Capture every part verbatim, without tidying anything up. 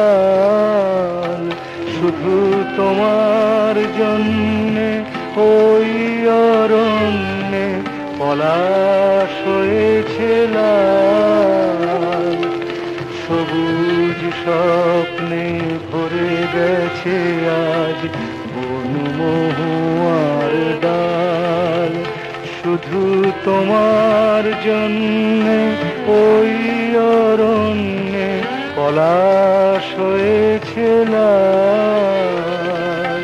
লাল। শুধু তোমার জন্যে ওই অরণ্যে পলাশ হয়েছে লাল। সবুজ স্বপ্নে ভরে গেছে আজ বন মহুয়ার ডাল। শুধু তোমার জন্যে ওই অরণ্যে পলাশ হয়েছে লাল।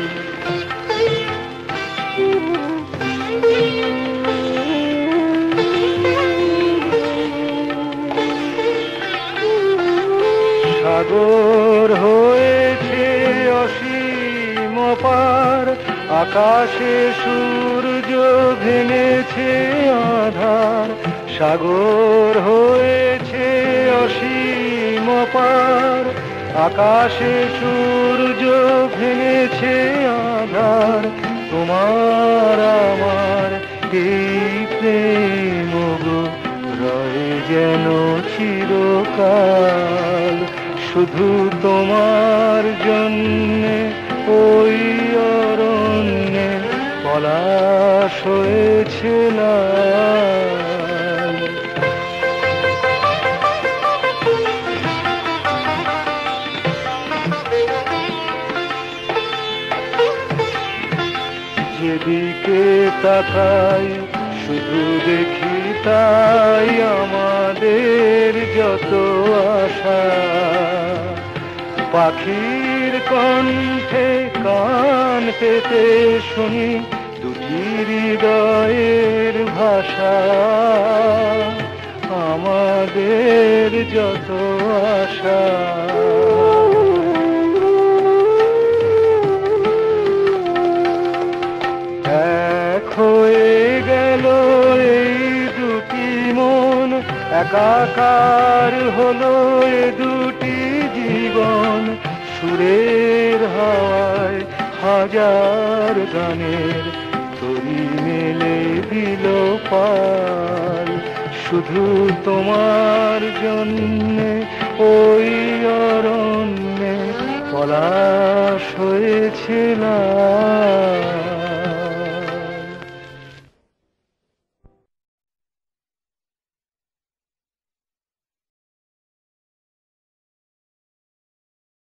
সাগর হয়েছে অসীম পার, আকাশে সূর্য ভেঙেছে আধার। সাগর হয়েছে অসীম পার, আকাশে সূর্য ভেঙেছে আধার। তোমার আমার এই প্রেম গো রয়ে যেন চিরকাল। শুধু তোমার জন্যে ওই অরণ্যে পলাশ হয়েছে লাল। যেদিকে তাকাই শুধু দেখি তাই আমাদের যত আশা। পাখির কণ্ঠে কান পেতে শুনি দুটি হৃদয়ের ভাষা। আমাদের যত আশা এক হয়ে গেল এই দুটি মন, একাকার হলো এ দুটি জীবন। সুরের হাওয়ায় হাজার গানের তরি মেলে দিল পাল। শুধু তোমার জন্যে ওই অরণ্যে পলাশ হয়েছে লাল।